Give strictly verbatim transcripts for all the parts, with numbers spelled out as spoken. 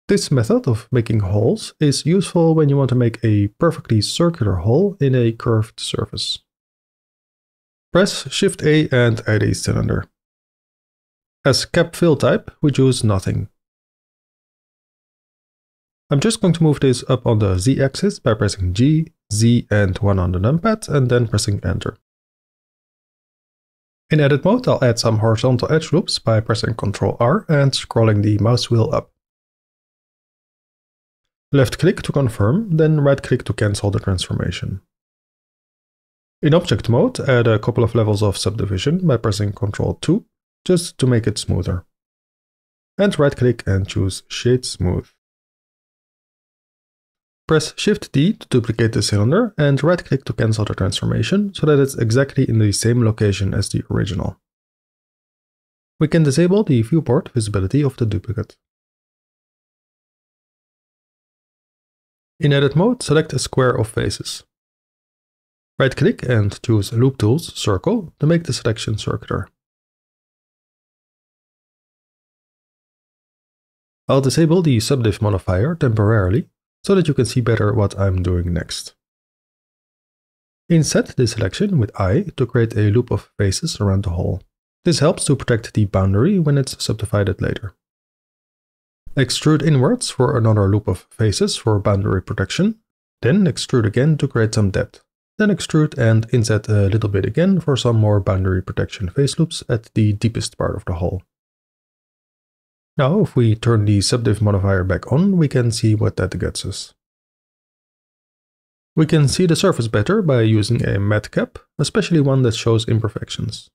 This method of making holes is useful when you want to make a perfectly circular hole in a curved surface. Press Shift A and add a cylinder. As cap fill type, we choose nothing. I'm just going to move this up on the Z-axis by pressing G, Z and one on the numpad and then pressing Enter. In edit mode, I'll add some horizontal edge loops by pressing Control R and scrolling the mouse wheel up. Left click to confirm, then right click to cancel the transformation. In object mode, add a couple of levels of subdivision by pressing Control two, just to make it smoother. And right click and choose Shade Smooth. Press Shift D to duplicate the cylinder and right click to cancel the transformation so that it's exactly in the same location as the original. We can disable the viewport visibility of the duplicate. In edit mode, select a square of faces. Right click and choose Loop Tools Circle to make the selection circular. I'll disable the subdiv modifier temporarily so that you can see better what I'm doing next. Inset the selection with I to create a loop of faces around the hole. This helps to protect the boundary when it's subdivided later. Extrude inwards for another loop of faces for boundary protection, then extrude again to create some depth. Then extrude and inset a little bit again for some more boundary protection face loops at the deepest part of the hole. Now, if we turn the subdiv modifier back on, we can see what that gets us. We can see the surface better by using a matte cap, especially one that shows imperfections.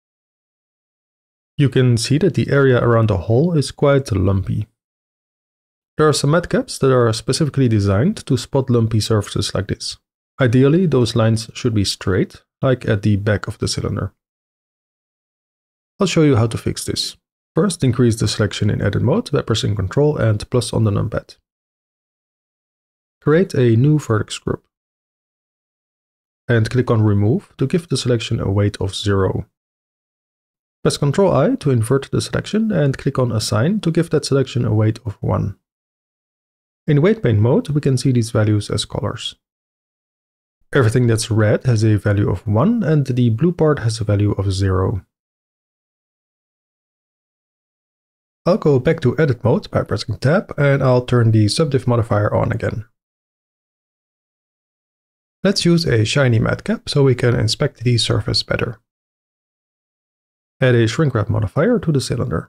You can see that the area around the hole is quite lumpy. There are some matte caps that are specifically designed to spot lumpy surfaces like this. Ideally, those lines should be straight, like at the back of the cylinder. I'll show you how to fix this. First, increase the selection in edit mode by pressing Ctrl and plus on the numpad. Create a new vertex group. And click on Remove to give the selection a weight of zero. Press Ctrl I to invert the selection and click on Assign to give that selection a weight of one. In weight paint mode, we can see these values as colors. Everything that's red has a value of one and the blue part has a value of zero. I'll go back to edit mode by pressing Tab and I'll turn the subdiv modifier on again. Let's use a shiny matte cap so we can inspect the surface better. Add a shrink wrap modifier to the cylinder.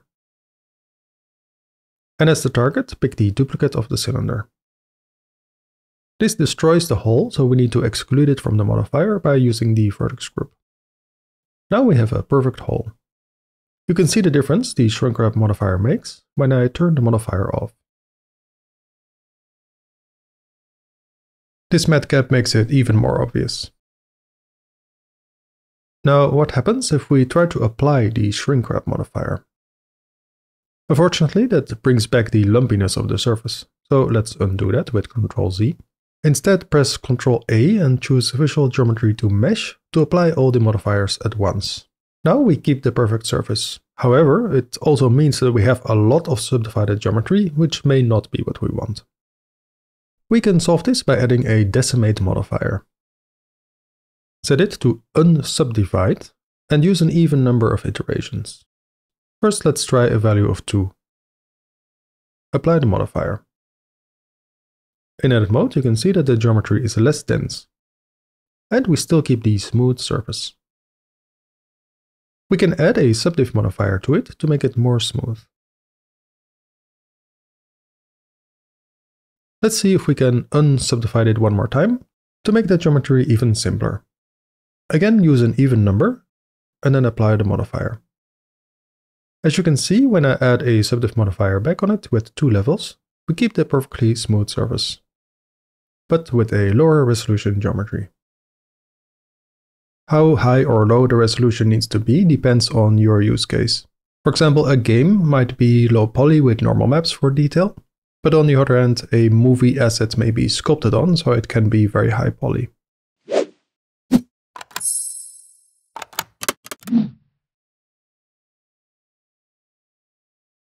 And as the target, pick the duplicate of the cylinder. This destroys the hole, so we need to exclude it from the modifier by using the vertex group. Now we have a perfect hole. You can see the difference the shrink wrap modifier makes when I turn the modifier off. This matte cap makes it even more obvious. Now, what happens if we try to apply the shrink wrap modifier? Unfortunately, that brings back the lumpiness of the surface, so let's undo that with Ctrl Z. Instead, press Ctrl A and choose Visual Geometry to Mesh to apply all the modifiers at once. Now we keep the perfect surface. However, it also means that we have a lot of subdivided geometry, which may not be what we want. We can solve this by adding a decimate modifier. Set it to unsubdivide and use an even number of iterations. First, let's try a value of two. Apply the modifier. In edit mode, you can see that the geometry is less dense. And we still keep the smooth surface. We can add a subdiv modifier to it to make it more smooth. Let's see if we can unsubdivide it one more time to make that geometry even simpler. Again, use an even number and then apply the modifier. As you can see, when I add a subdiv modifier back on it with two levels, we keep the perfectly smooth surface, but with a lower resolution geometry. How high or low the resolution needs to be depends on your use case. For example, a game might be low poly with normal maps for detail, but on the other hand, a movie asset may be sculpted on, so it can be very high poly.